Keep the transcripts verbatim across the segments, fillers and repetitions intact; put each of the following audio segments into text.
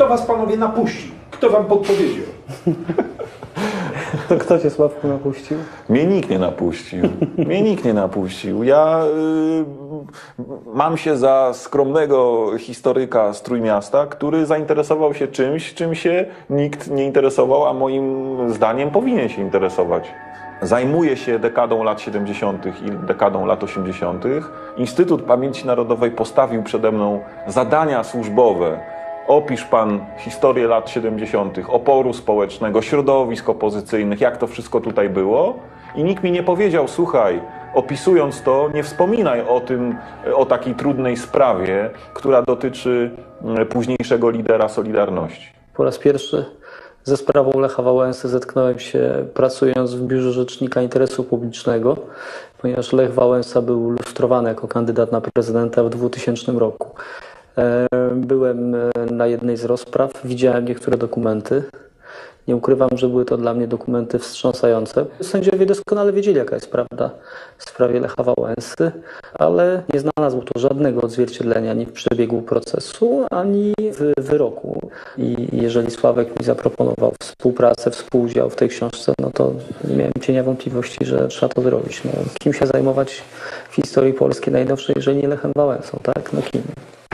was, panowie, napuścił? Kto wam podpowiedział? To kto cię, Sławku, napuścił? Mnie nikt nie napuścił. Mnie nikt nie napuścił. Ja y, mam się za skromnego historyka z Trójmiasta, który zainteresował się czymś, czym się nikt nie interesował, a moim zdaniem powinien się interesować. Zajmuję się dekadą lat siedemdziesiątych i dekadą lat osiemdziesiątych. Instytut Pamięci Narodowej postawił przede mną zadania służbowe. Opisz pan historię lat siedemdziesiątych, oporu społecznego, środowisk opozycyjnych, jak to wszystko tutaj było. I nikt mi nie powiedział, słuchaj, opisując to, nie wspominaj o tym, o takiej trudnej sprawie, która dotyczy późniejszego lidera Solidarności. Po raz pierwszy ze sprawą Lecha Wałęsy zetknąłem się, pracując w Biurze Rzecznika Interesu Publicznego, ponieważ Lech Wałęsa był lustrowany jako kandydat na prezydenta w dwutysięcznym roku. Byłem na jednej z rozpraw, widziałem niektóre dokumenty. Nie ukrywam, że były to dla mnie dokumenty wstrząsające. Sędziowie doskonale wiedzieli, jaka jest prawda w sprawie Lecha Wałęsy, ale nie znalazło to żadnego odzwierciedlenia ani w przebiegu procesu, ani w wyroku. I jeżeli Sławek mi zaproponował współpracę, współudział w tej książce, no to nie miałem cienia wątpliwości, że trzeba to zrobić. No, kim się zajmować w historii Polski najnowszej, jeżeli nie Lechem Wałęsą, tak? No kim?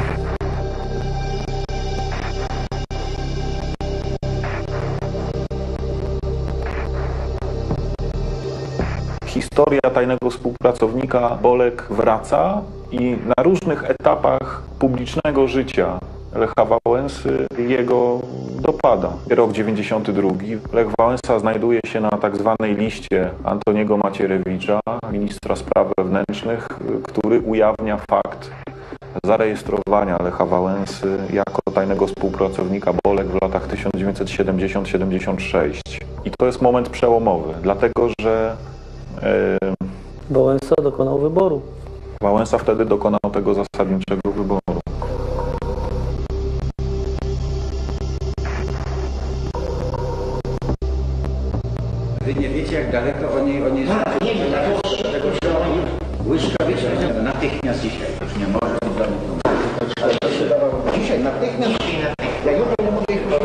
Historia tajnego współpracownika Bolek wraca i na różnych etapach publicznego życia Lecha Wałęsy jego dopada. Rok dziewięćdziesiąty drugi. Lech Wałęsa znajduje się na tak zwanej liście Antoniego Macierewicza, ministra spraw wewnętrznych, który ujawnia fakt zarejestrowania Lecha Wałęsy jako tajnego współpracownika Bolek w latach tysiąc dziewięćset siedemdziesiąt do siedemdziesiąt sześć. I to jest moment przełomowy, dlatego że Wałęsa dokonał wyboru. Wałęsa wtedy dokonał tego zasadniczego wyboru. Wy nie wiecie, jak daleko oni, oni są. Tego błyskawicznie, natychmiast dzisiaj. Już nie może być dla mnie. Ale to się dawało dzisiaj, natychmiast. Ja jutro nie mogę ich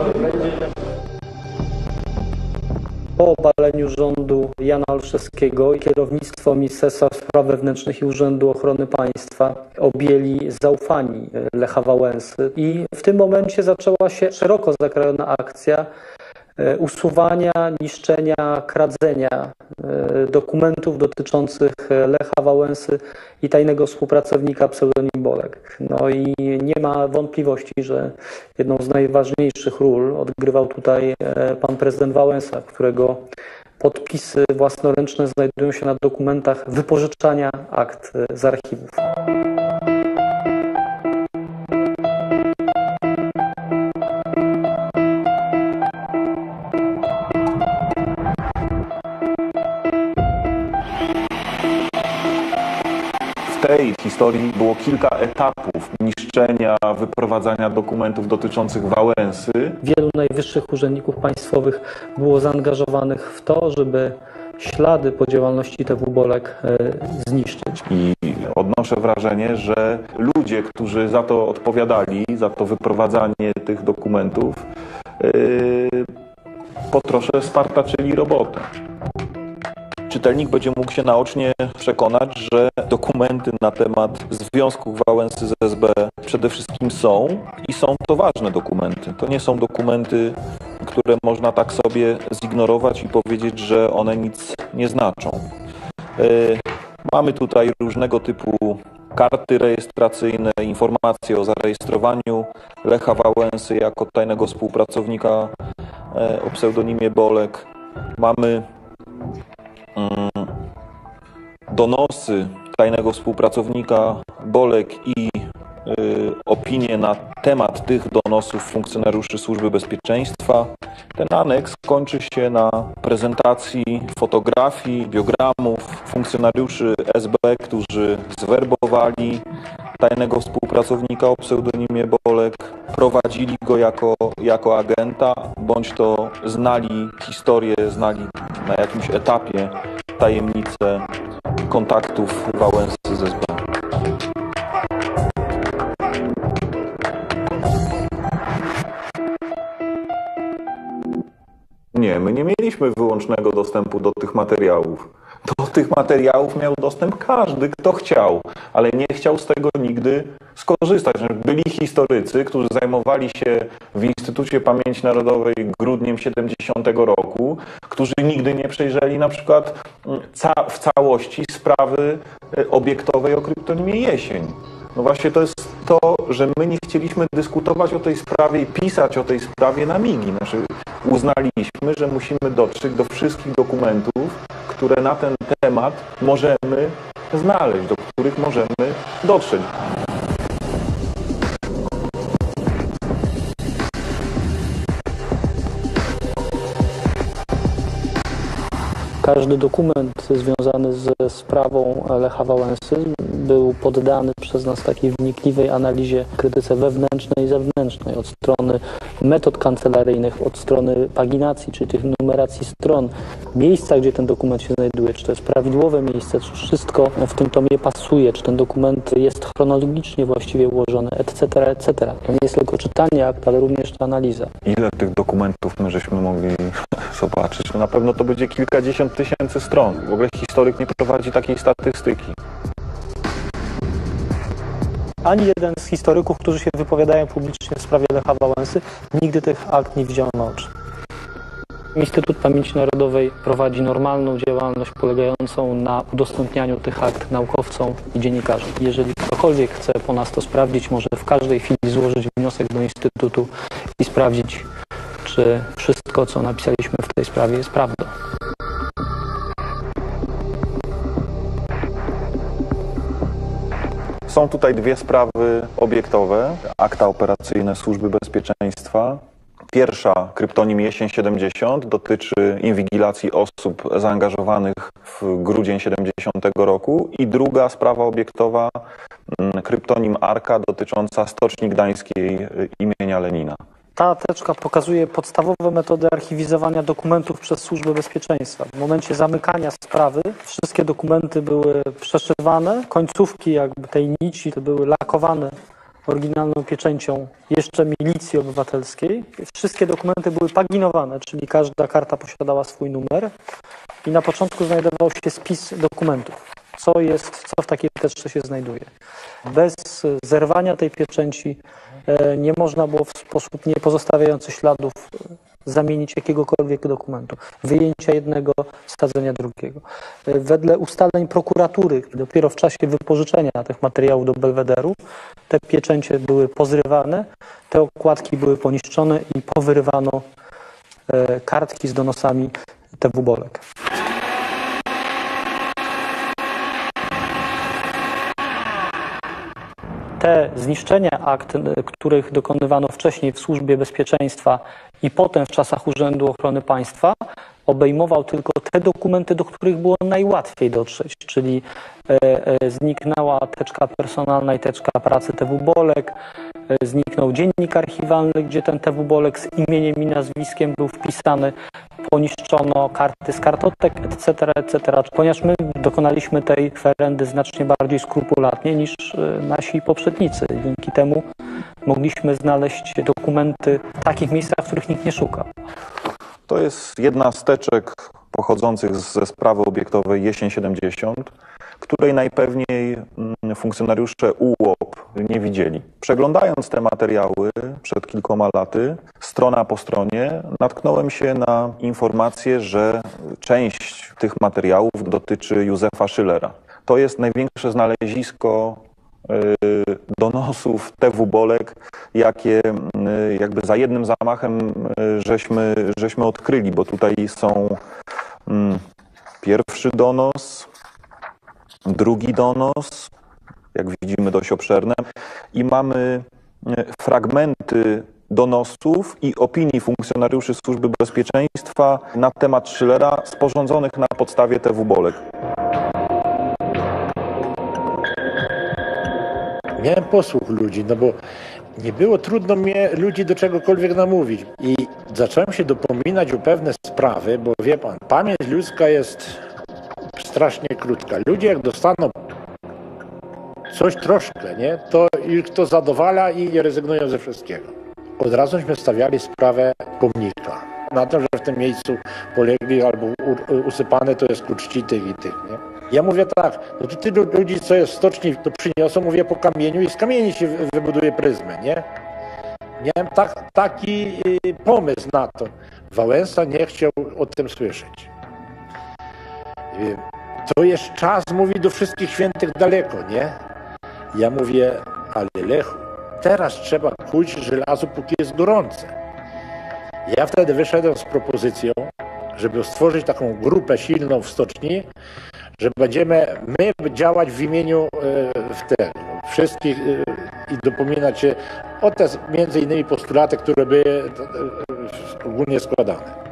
Po obaleniu rządu Jana Olszewskiego kierownictwo Ministerstwa Spraw Wewnętrznych i Urzędu Ochrony Państwa objęli zaufani Lecha Wałęsy i w tym momencie zaczęła się szeroko zakrojona akcja usuwania, niszczenia, kradzenia dokumentów dotyczących Lecha Wałęsy i tajnego współpracownika pseudonim Bolek. No i nie ma wątpliwości, że jedną z najważniejszych ról odgrywał tutaj pan prezydent Wałęsa, którego podpisy własnoręczne znajdują się na dokumentach wypożyczania akt z archiwów. W tej historii było kilka etapów niszczenia, wyprowadzania dokumentów dotyczących Wałęsy. Wielu najwyższych urzędników państwowych było zaangażowanych w to, żeby ślady po działalności T W Bolek zniszczyć. I odnoszę wrażenie, że ludzie, którzy za to odpowiadali, za to wyprowadzanie tych dokumentów, yy, po trosze spartaczyli robotę. Czytelnik będzie mógł się naocznie przekonać, że dokumenty na temat związków Wałęsy z S B przede wszystkim są i są to ważne dokumenty. To nie są dokumenty, które można tak sobie zignorować i powiedzieć, że one nic nie znaczą. Yy, mamy tutaj różnego typu karty rejestracyjne, informacje o zarejestrowaniu Lecha Wałęsy jako tajnego współpracownika yy, o pseudonimie Bolek. Mamy donosy tajnego współpracownika Bolek i y, opinie na temat tych donosów funkcjonariuszy Służby Bezpieczeństwa. Ten aneks kończy się na prezentacji fotografii, biogramów funkcjonariuszy S B, którzy zwerbowali tajnego współpracownika o pseudonimie Bolek, prowadzili go jako, jako agenta, bądź to znali historię, znali na jakimś etapie tajemnicę kontaktów Wałęsy z S B. Nie, my nie mieliśmy wyłącznego dostępu do tych materiałów. Do tych materiałów miał dostęp każdy, kto chciał, ale nie chciał z tego nigdy skorzystać. Byli historycy, którzy zajmowali się w Instytucie Pamięci Narodowej grudniem siedemdziesiątego roku, którzy nigdy nie przejrzeli na przykład ca w całości sprawy obiektowej o kryptonimie Jesień. No właśnie to jest to, że my nie chcieliśmy dyskutować o tej sprawie i pisać o tej sprawie na migi. Znaczy, uznaliśmy, że musimy dotrzeć do wszystkich dokumentów, które na ten temat możemy znaleźć, do których możemy dotrzeć. Każdy dokument związany ze sprawą Lecha Wałęsy był poddany przez nas takiej wnikliwej analizie, krytyce wewnętrznej i zewnętrznej, od strony metod kancelaryjnych, od strony paginacji, czyli tych numeracji stron, miejsca, gdzie ten dokument się znajduje, czy to jest prawidłowe miejsce, czy wszystko w tym tomie pasuje, czy ten dokument jest chronologicznie właściwie ułożony, et cetera, et cetera. To nie jest tylko czytanie akt, ale również ta analiza. Ile tych dokumentów my żeśmy mogli zobaczyć? No na pewno to będzie kilkadziesiąt tysięcy stron. W ogóle historyk nie prowadzi takiej statystyki. Ani jeden z historyków, którzy się wypowiadają publicznie w sprawie Lecha Wałęsy, nigdy tych akt nie widział na oczy. Instytut Pamięci Narodowej prowadzi normalną działalność polegającą na udostępnianiu tych akt naukowcom i dziennikarzom. Jeżeli ktokolwiek chce po nas to sprawdzić, może w każdej chwili złożyć wniosek do Instytutu i sprawdzić, czy wszystko, co napisaliśmy w tej sprawie, jest prawdą. Są tutaj dwie sprawy obiektowe, akta operacyjne Służby Bezpieczeństwa. Pierwsza, kryptonim Jesień siedemdziesiąt, dotyczy inwigilacji osób zaangażowanych w grudzień siedemdziesiątego roku i druga sprawa obiektowa, kryptonim Arka, dotycząca Stoczni Gdańskiej imienia Lenina. Ta teczka pokazuje podstawowe metody archiwizowania dokumentów przez Służbę Bezpieczeństwa. W momencie zamykania sprawy wszystkie dokumenty były przeszywane, końcówki jakby tej nici to były lakowane oryginalną pieczęcią jeszcze Milicji Obywatelskiej. Wszystkie dokumenty były paginowane, czyli każda karta posiadała swój numer i na początku znajdował się spis dokumentów. Co jest, co w takiej teczce się znajduje. Bez zerwania tej pieczęci nie można było w sposób nie pozostawiający śladów zamienić jakiegokolwiek dokumentu. Wyjęcia jednego, wsadzenia drugiego. Wedle ustaleń prokuratury, dopiero w czasie wypożyczenia tych materiałów do Belwederu, te pieczęcie były pozrywane, te okładki były poniszczone i powyrywano kartki z donosami T W Bolek. Te zniszczenia akt, których dokonywano wcześniej w Służbie Bezpieczeństwa i potem w czasach Urzędu Ochrony Państwa, obejmował tylko te dokumenty, do których było najłatwiej dotrzeć, czyli e, e, zniknęła teczka personalna i teczka pracy T W Bolek, e, zniknął dziennik archiwalny, gdzie ten T W Bolek z imieniem i nazwiskiem był wpisany, poniszczono karty z kartotek, et cetera, et cetera. Ponieważ my dokonaliśmy tej kwerendy znacznie bardziej skrupulatnie niż nasi poprzednicy. Dzięki temu mogliśmy znaleźć dokumenty w takich miejscach, w których nikt nie szukał. To jest jedna z teczek pochodzących ze sprawy obiektowej Jesień siedemdziesiąt, której najpewniej funkcjonariusze U O P nie widzieli. Przeglądając te materiały przed kilkoma laty, strona po stronie, natknąłem się na informację, że część tych materiałów dotyczy Józefa Schillera. To jest największe znalezisko donosów T W Bolek, jakie jakby za jednym zamachem żeśmy, żeśmy odkryli, bo tutaj są pierwszy donos, drugi donos, jak widzimy dość obszerne, i mamy fragmenty donosów i opinii funkcjonariuszy Służby Bezpieczeństwa na temat Schillera sporządzonych na podstawie T W Bolek. Miałem posłuch ludzi, no bo nie było trudno mnie ludzi do czegokolwiek namówić. I zacząłem się dopominać o pewne sprawy, bo wie pan, pamięć ludzka jest strasznie krótka. Ludzie jak dostaną coś troszkę, nie, to ich to zadowala i nie rezygnują ze wszystkiego. Od razuśmy stawiali sprawę pomnika. na to, że w tym miejscu polegli albo usypane to jest ku czci tych i tych, nie? Ja mówię tak, no to tylu ludzi, co jest w stoczni, to przyniosą, mówię, po kamieniu i z kamieni się wybuduje pryzmę, nie? Miałem tak, taki pomysł na to. Wałęsa nie chciał o tym słyszeć. To jest czas, mówi, do wszystkich świętych daleko, nie? Ja mówię, ale Lechu, teraz trzeba kuć żelazo, póki jest gorące. Ja wtedy wyszedłem z propozycją, żeby stworzyć taką grupę silną w stoczni, że będziemy my działać w imieniu e, w te, wszystkich e, i dopominać się o te między innymi postulaty, które były e, ogólnie składane.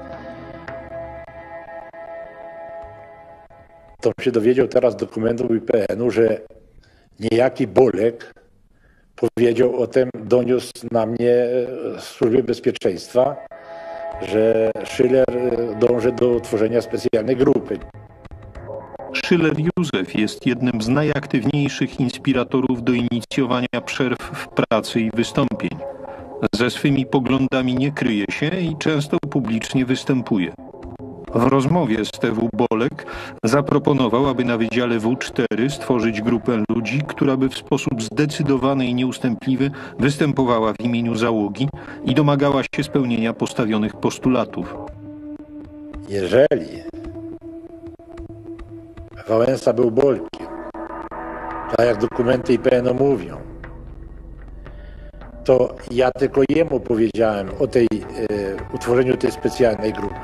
To się dowiedział teraz dokumentów I P N u, że niejaki Bolek powiedział o tym, doniósł na mnie z Służby Bezpieczeństwa, że Schiller dąży do tworzenia specjalnej grupy. Schiller Józef jest jednym z najaktywniejszych inspiratorów do inicjowania przerw w pracy i wystąpień. Ze swymi poglądami nie kryje się i często publicznie występuje. W rozmowie z T W Bolek zaproponował, aby na Wydziale W cztery stworzyć grupę ludzi, która by w sposób zdecydowany i nieustępliwy występowała w imieniu załogi i domagała się spełnienia postawionych postulatów. Jeżeli Wałęsa był Bolkiem, tak jak dokumenty I P N u mówią, to ja tylko jemu powiedziałem o tej e, utworzeniu tej specjalnej grupy.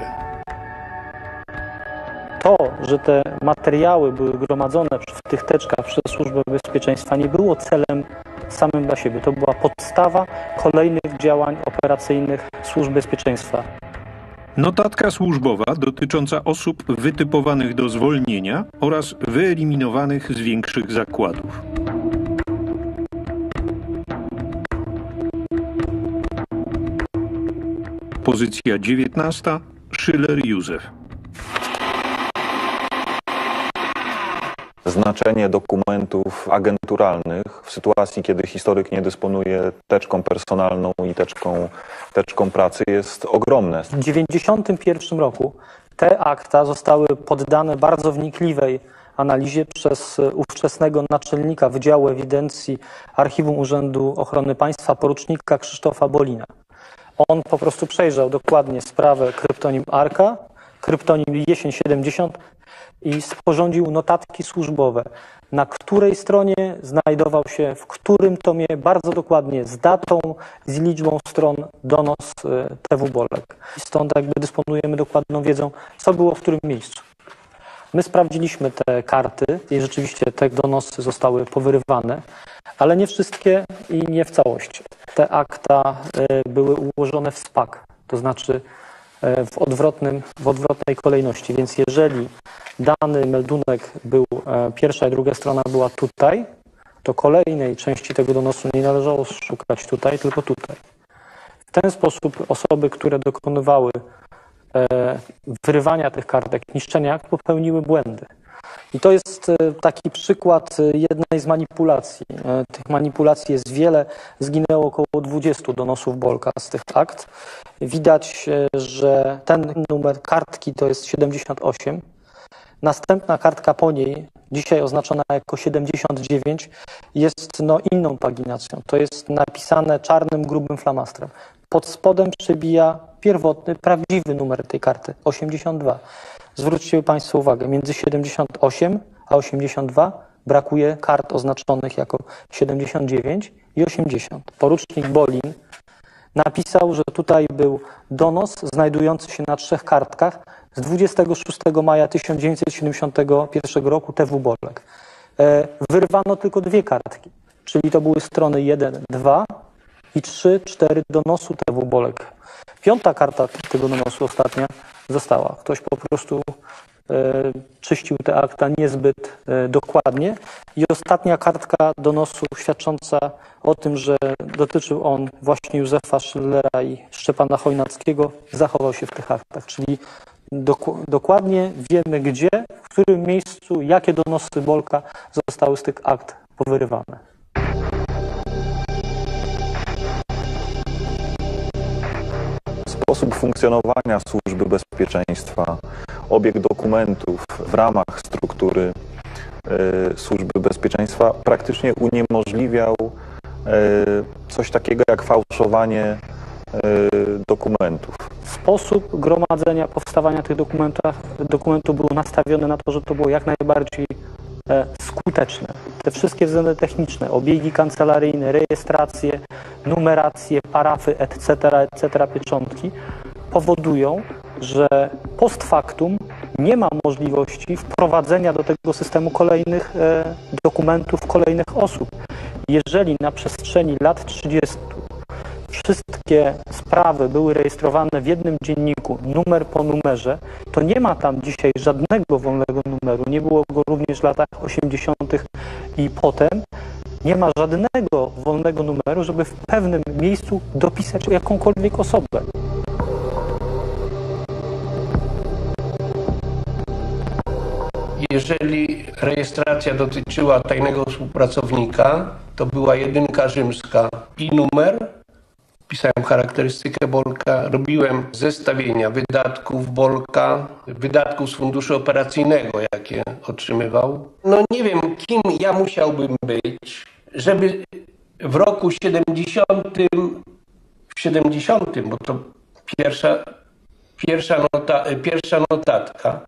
To, że te materiały były gromadzone w tych teczkach przez Służbę Bezpieczeństwa, nie było celem samym dla siebie. To była podstawa kolejnych działań operacyjnych Służb Bezpieczeństwa. Notatka służbowa dotycząca osób wytypowanych do zwolnienia oraz wyeliminowanych z większych zakładów. Pozycja dziewiętnasta. Schiller Józef. Znaczenie dokumentów agenturalnych w sytuacji, kiedy historyk nie dysponuje teczką personalną i teczką, teczką pracy, jest ogromne. W tysiąc dziewięćset dziewięćdziesiątym pierwszym roku te akta zostały poddane bardzo wnikliwej analizie przez ówczesnego naczelnika Wydziału Ewidencji Archiwum Urzędu Ochrony Państwa, porucznika Krzysztofa Bolina. On po prostu przejrzał dokładnie sprawę kryptonim Arka, kryptonim Jesień siedemdziesiąt i sporządził notatki służbowe, na której stronie znajdował się, w którym tomie, bardzo dokładnie z datą, z liczbą stron donos T W Bolek. Stąd jakby dysponujemy dokładną wiedzą, co było w którym miejscu. My sprawdziliśmy te karty i rzeczywiście te donosy zostały powyrywane, ale nie wszystkie i nie w całości. Te akta były ułożone w spak, to znaczy w, odwrotnym, w odwrotnej kolejności, więc jeżeli dany meldunek był, pierwsza i druga strona była tutaj, to kolejnej części tego donosu nie należało szukać tutaj, tylko tutaj. W ten sposób osoby, które dokonywały wyrywania tych kartek, niszczenia akt, popełniły błędy. I to jest taki przykład jednej z manipulacji. Tych manipulacji jest wiele. Zginęło około dwudziestu donosów Bolka z tych akt. Widać, że ten numer kartki to jest siedemdziesiąt osiem. Następna kartka po niej, dzisiaj oznaczona jako siedemdziesiąt dziewięć, jest no, inną paginacją. To jest napisane czarnym, grubym flamastrem. Pod spodem przebija pierwotny, prawdziwy numer tej karty, osiemdziesiąt dwa. Zwróćcie Państwo uwagę, między siedemdziesiąt osiem a osiemdziesiąt dwa brakuje kart oznaczonych jako siedemdziesiąt dziewięć i osiemdziesiąt. Porucznik Bolin napisał, że tutaj był donos znajdujący się na trzech kartkach z dwudziestego szóstego maja tysiąc dziewięćset siedemdziesiątego pierwszego roku T W Bolek. Wyrwano tylko dwie kartki, czyli to były strony jeden, dwa i trzy, cztery donosu T W Bolek. Piąta karta tego donosu, ostatnia, została. Ktoś po prostu e, czyścił te akta niezbyt e, dokładnie. I ostatnia kartka donosu świadcząca o tym, że dotyczył on właśnie Józefa Schillera i Szczepana Chojnackiego, zachował się w tych aktach. Czyli dok- dokładnie wiemy, gdzie, w którym miejscu, jakie donosy Bolka zostały z tych akt powyrywane. sposób funkcjonowania Służby Bezpieczeństwa, obieg dokumentów w ramach struktury Służby Bezpieczeństwa praktycznie uniemożliwiał coś takiego jak fałszowanie dokumentów. Sposób gromadzenia, powstawania tych dokumentów, dokumentów był nastawiony na to, żeby to było jak najbardziej e, skuteczne. Te wszystkie względy techniczne, obiegi kancelaryjne, rejestracje, numeracje, parafy, et cetera, et cetera, pieczątki powodują, że post factum nie ma możliwości wprowadzenia do tego systemu kolejnych e, dokumentów, kolejnych osób. Jeżeli na przestrzeni lat trzydziestu wszystkie sprawy były rejestrowane w jednym dzienniku, numer po numerze, to nie ma tam dzisiaj żadnego wolnego numeru. Nie było go również w latach osiemdziesiątych i potem. Nie ma żadnego wolnego numeru, żeby w pewnym miejscu dopisać jakąkolwiek osobę. Jeżeli rejestracja dotyczyła tajnego współpracownika, to była jedynka rzymska i numer. Pisałem charakterystykę Bolka, robiłem zestawienia wydatków Bolka, wydatków z funduszu operacyjnego, jakie otrzymywał. No nie wiem, kim ja musiałbym być, żeby w roku siedemdziesiątym, w siedemdziesiątym, bo to pierwsza, pierwsza, nota, pierwsza notatka,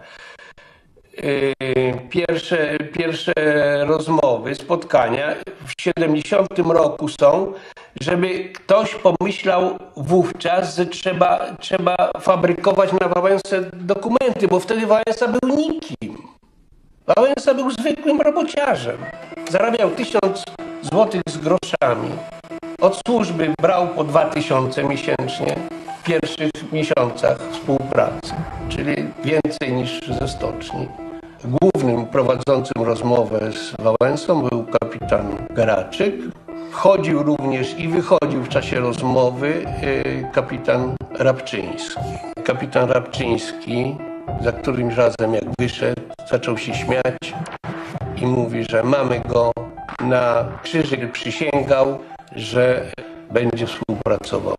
Pierwsze, pierwsze rozmowy, spotkania w siedemdziesiątym roku są, żeby ktoś pomyślał wówczas, że trzeba, trzeba fabrykować na Wałęsę dokumenty, bo wtedy Wałęsa był nikim. Wałęsa był zwykłym robociarzem. Zarabiał tysiąc złotych z groszami. Od służby brał po dwa tysiące miesięcznie w pierwszych miesiącach współpracy, czyli więcej niż ze stoczni. Głównym prowadzącym rozmowę z Wałęsą był kapitan Geraczyk. Wchodził również i wychodził w czasie rozmowy kapitan Rabczyński. Kapitan Rabczyński za którymś razem jak wyszedł, zaczął się śmiać i mówi, że mamy go na krzyży, przysięgał, że będzie współpracował.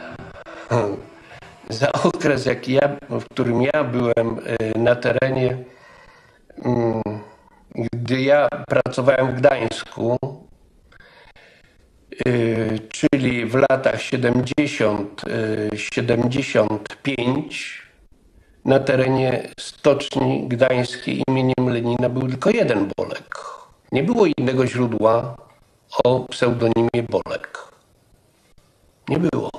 Za okres, jaki ja, w którym ja byłem na terenie, gdy ja pracowałem w Gdańsku, czyli w latach siedemdziesiąt siedemdziesiąt pięć, na terenie Stoczni Gdańskiej imieniem Lenina był tylko jeden Bolek. Nie było innego źródła o pseudonimie Bolek. Nie było.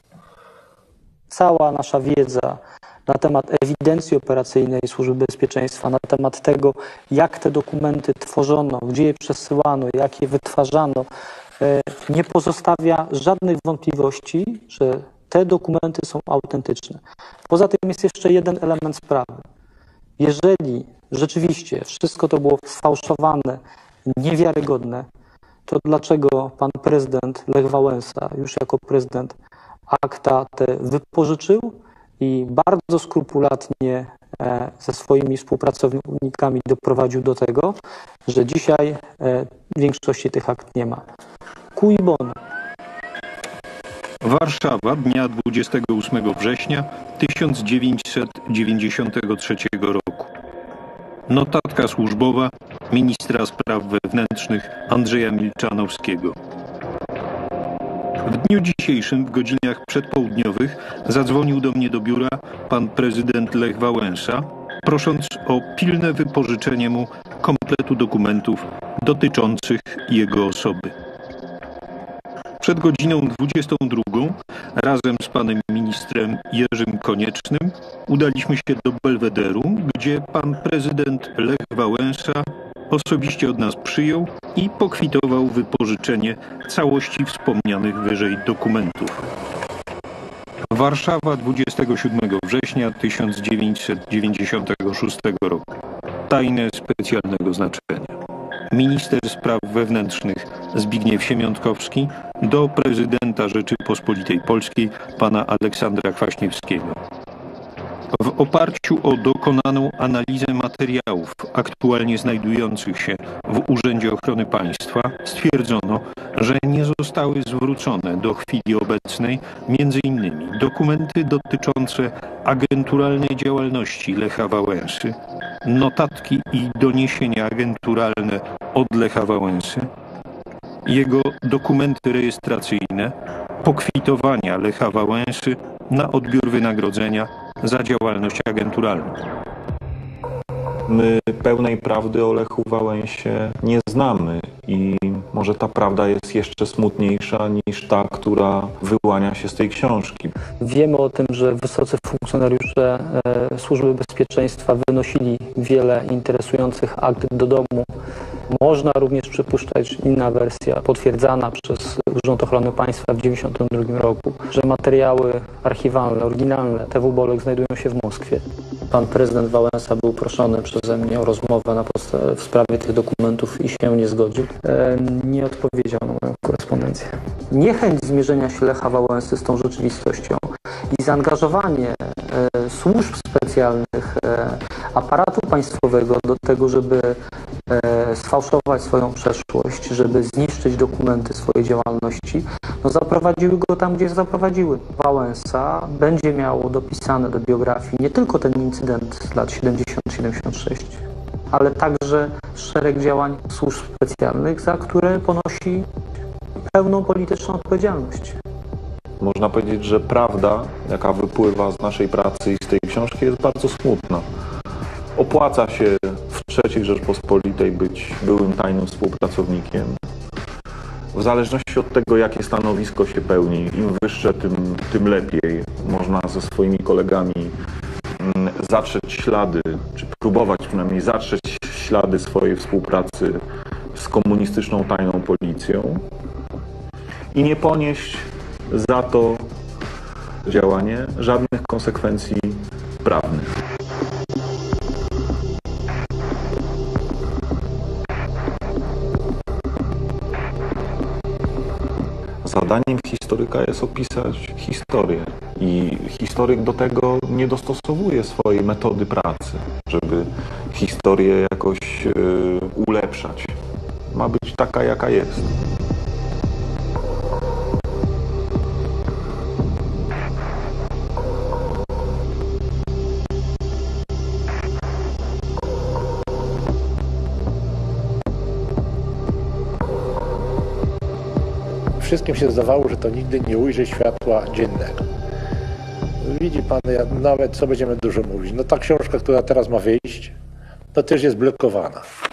Cała nasza wiedza na temat ewidencji operacyjnej Służby Bezpieczeństwa, na temat tego, jak te dokumenty tworzono, gdzie je przesyłano, jak je wytwarzano, nie pozostawia żadnych wątpliwości, że te dokumenty są autentyczne. Poza tym jest jeszcze jeden element sprawy. Jeżeli rzeczywiście wszystko to było sfałszowane, niewiarygodne, to dlaczego pan prezydent Lech Wałęsa, już jako prezydent, akta te wypożyczył i bardzo skrupulatnie ze swoimi współpracownikami doprowadził do tego, że dzisiaj większości tych akt nie ma. Cui bono. Warszawa dnia dwudziestego ósmego września tysiąc dziewięćset dziewięćdziesiątego trzeciego roku. Notatka służbowa ministra spraw wewnętrznych Andrzeja Milczanowskiego. W dniu dzisiejszym w godzinach przedpołudniowych zadzwonił do mnie do biura pan prezydent Lech Wałęsa, prosząc o pilne wypożyczenie mu kompletu dokumentów dotyczących jego osoby. Przed godziną dwudziestą drugą razem z panem ministrem Jerzym Koniecznym udaliśmy się do Belwederu, gdzie pan prezydent Lech Wałęsa osobiście od nas przyjął i pokwitował wypożyczenie całości wspomnianych wyżej dokumentów. Warszawa dwudziestego siódmego września tysiąc dziewięćset dziewięćdziesiątego szóstego roku. Tajne specjalnego znaczenia. Minister spraw wewnętrznych Zbigniew Siemiątkowski do prezydenta Rzeczypospolitej Polskiej pana Aleksandra Kwaśniewskiego. W W oparciu o dokonaną analizę materiałów aktualnie znajdujących się w Urzędzie Ochrony Państwa stwierdzono, że nie zostały zwrócone do chwili obecnej między innymi dokumenty dotyczące agenturalnej działalności Lecha Wałęsy, notatki i doniesienia agenturalne od Lecha Wałęsy, jego dokumenty rejestracyjne, pokwitowania Lecha Wałęsy na odbiór wynagrodzenia za działalność agenturalną. My pełnej prawdy o Lechu Wałęsie nie znamy i może ta prawda jest jeszcze smutniejsza niż ta, która wyłania się z tej książki. Wiemy o tym, że wysocy funkcjonariusze e, Służby Bezpieczeństwa wynosili wiele interesujących akt do domu. Można również przypuszczać, inna wersja potwierdzana przez Urząd Ochrony Państwa w tysiąc dziewięćset dziewięćdziesiątym drugim roku, że materiały archiwalne, oryginalne T W Bolek znajdują się w Moskwie. Pan prezydent Wałęsa był proszony przeze mnie o rozmowę na podstawie, w sprawie tych dokumentów i się nie zgodził. E, nie odpowiedział na moją korespondencję. Niechęć zmierzenia się Lecha Wałęsy z tą rzeczywistością i zaangażowanie e, służb specjalnych, e, aparatu państwowego do tego, żeby e, sfałszować swoją przeszłość, żeby zniszczyć dokumenty swojej działalności, no zaprowadziły go tam, gdzie zaprowadziły. Wałęsa będzie miał dopisane do biografii nie tylko ten incydent z lat siedemdziesiątych do siedemdziesiątego szóstego, ale także szereg działań służb specjalnych, za które ponosi pełną polityczną odpowiedzialność. Można powiedzieć, że prawda, jaka wypływa z naszej pracy i z tej książki, jest bardzo smutna. Opłaca się w trzeciej Rzeczpospolitej być byłym tajnym współpracownikiem. W zależności od tego, jakie stanowisko się pełni, im wyższe, tym, tym lepiej. Można ze swoimi kolegami zatrzeć ślady, czy próbować przynajmniej zatrzeć ślady swojej współpracy z komunistyczną tajną policją i nie ponieść za to działanie żadnych konsekwencji prawnych. Zadaniem historyka jest opisać historię i historyk do tego nie dostosowuje swojej metody pracy, żeby historię jakoś yy, ulepszać. Ma być taka, jaka jest. Wszystkim się zdawało, że to nigdy nie ujrzy światła dziennego. Widzi pan, ja nawet co będziemy dużo mówić. No ta książka, która teraz ma wyjść, to też jest blokowana.